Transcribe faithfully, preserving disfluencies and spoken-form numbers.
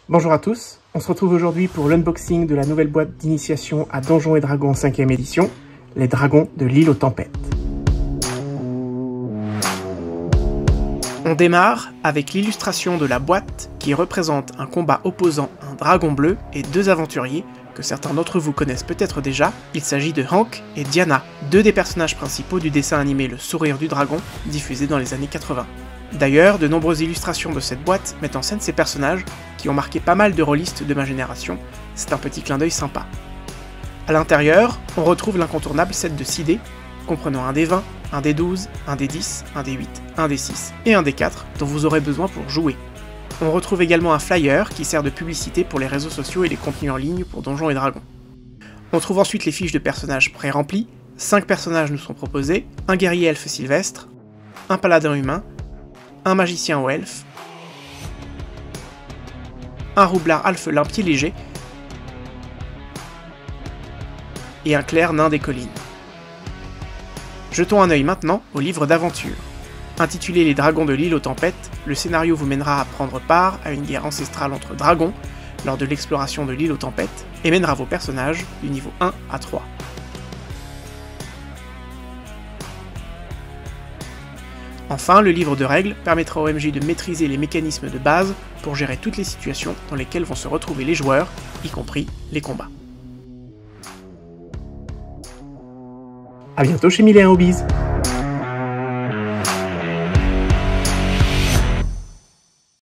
Bonjour à tous, on se retrouve aujourd'hui pour l'unboxing de la nouvelle boîte d'initiation à Donjons et Dragons cinquième édition, les Dragons de l'Île aux Tempêtes. On démarre avec l'illustration de la boîte qui représente un combat opposant un dragon bleu et deux aventuriers que certains d'entre vous connaissent peut-être déjà. Il s'agit de Hank et Diana, deux des personnages principaux du dessin animé Le Sourire du Dragon, diffusé dans les années quatre-vingts. D'ailleurs, de nombreuses illustrations de cette boîte mettent en scène ces personnages qui ont marqué pas mal de rôlistes de ma génération, c'est un petit clin d'œil sympa. A l'intérieur, on retrouve l'incontournable set de six dés, comprenant un dé vingt, un dé douze, un dé dix, un dé huit, un dé six et un dé quatre dont vous aurez besoin pour jouer. On retrouve également un flyer qui sert de publicité pour les réseaux sociaux et les contenus en ligne pour Donjons et Dragons. On trouve ensuite les fiches de personnages pré-remplies, cinq personnages nous sont proposés, un guerrier elfe sylvestre, un paladin humain, un magicien ou elfe, un roublard alphelin pied léger et un clerc nain des collines. Jetons un œil maintenant au livre d'aventure. Intitulé Les Dragons de l'Île aux Tempêtes, le scénario vous mènera à prendre part à une guerre ancestrale entre dragons lors de l'exploration de l'île aux tempêtes et mènera vos personnages du niveau un à trois. Enfin, le livre de règles permettra au M J de maîtriser les mécanismes de base pour gérer toutes les situations dans lesquelles vont se retrouver les joueurs, y compris les combats. A bientôt chez Mille et un Hobbies.